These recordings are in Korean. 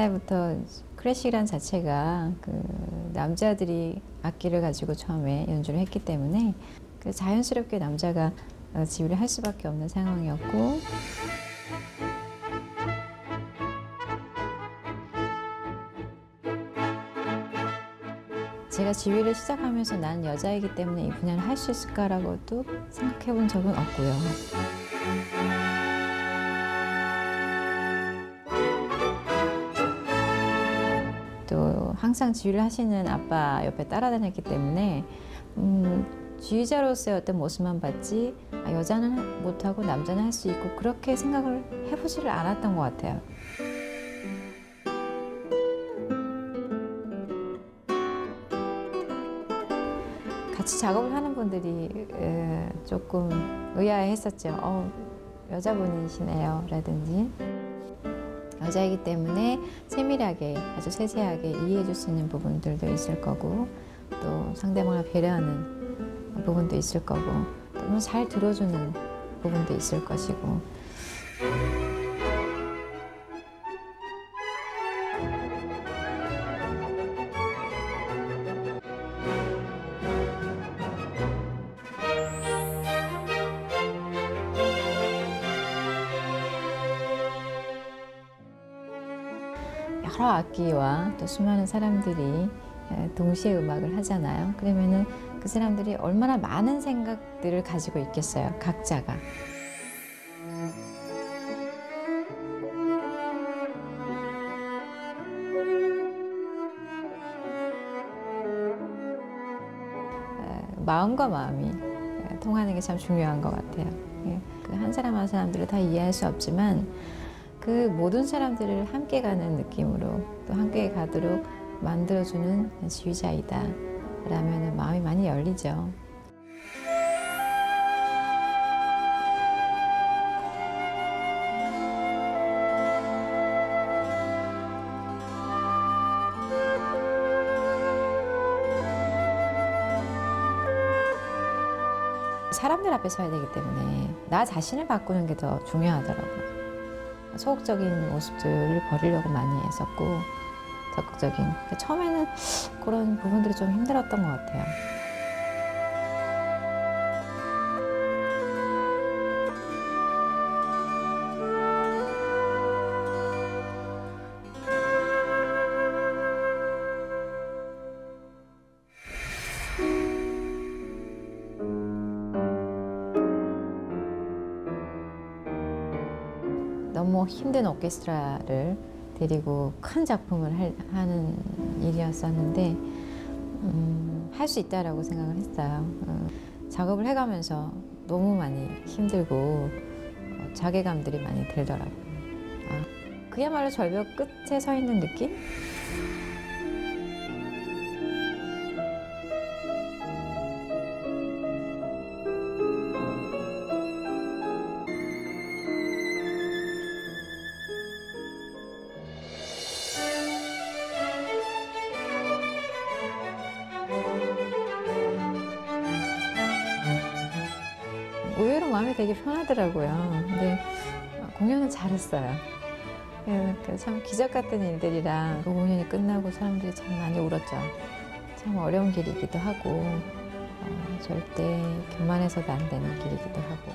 옛날부터 클래식이란 자체가 그 남자들이 악기를 가지고 처음에 연주를 했기 때문에 그 자연스럽게 남자가 지휘를 할 수밖에 없는 상황이었고, 제가 지휘를 시작하면서 난 여자이기 때문에 이 분야를 할 수 있을까라고도 생각해 본 적은 없고요. 또 항상 지휘를 하시는 아빠 옆에 따라다녔기 때문에 지휘자로서의 어떤 모습만 봤지 여자는 못하고 남자는 할 수 있고 그렇게 생각을 해보지를 않았던 것 같아요. 같이 작업을 하는 분들이 조금 의아해했었죠. 여자분이시네요 라든지, 여자이기 때문에 세밀하게 아주 세세하게 이해해 줄 수 있는 부분들도 있을 거고, 또 상대방을 배려하는 부분도 있을 거고, 또 잘 들어주는 부분도 있을 것이고. 여러 악기와 또 수많은 사람들이 동시에 음악을 하잖아요. 그러면은 그 사람들이 얼마나 많은 생각들을 가지고 있겠어요, 각자가. 마음과 마음이 통하는 게 참 중요한 것 같아요. 그 한 사람 한 사람들을 다 이해할 수 없지만 그 모든 사람들을 함께 가는 느낌으로 또 함께 가도록 만들어주는 지휘자이다 라면 마음이 많이 열리죠. 사람들 앞에 서야 되기 때문에 나 자신을 바꾸는 게 더 중요하더라고요. 소극적인 모습들을 버리려고 많이 했었고, 적극적인. 처음에는 그런 부분들이 좀 힘들었던 것 같아요. 너무 힘든 오케스트라를 데리고 큰 작품을 하는 일이었었는데 할 수 있다라고 생각을 했어요. 작업을 해가면서 너무 많이 힘들고 자괴감들이 많이 들더라고요. 그야말로 절벽 끝에 서 있는 느낌? 의외로 마음이 되게 편하더라고요. 근데 공연은 잘했어요. 참 기적 같은 일들이라 그 공연이 끝나고 사람들이 참 많이 울었죠. 참 어려운 길이기도 하고 절대 교만해서도 안 되는 길이기도 하고.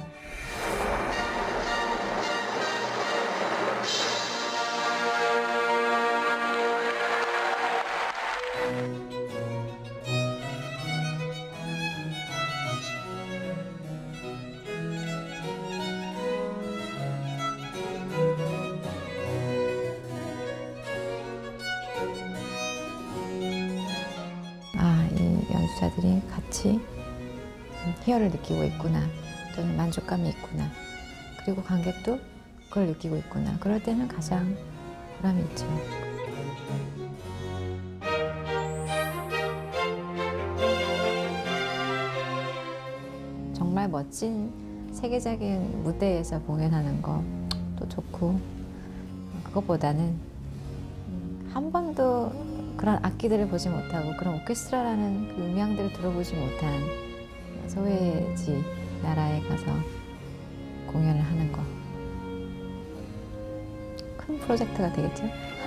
이 연주자들이 같이 희열을 느끼고 있구나, 또는 만족감이 있구나, 그리고 관객도 그걸 느끼고 있구나. 그럴 때는 가장 보람이 있죠. 정말 멋진 세계적인 무대에서 공연하는 것도 좋고, 그것보다는 한 번도 그런 악기들을 보지 못하고 그런 오케스트라라는 그 음향들을 들어보지 못한 소외지 나라에 가서 공연을 하는 거, 큰 프로젝트가 되겠죠.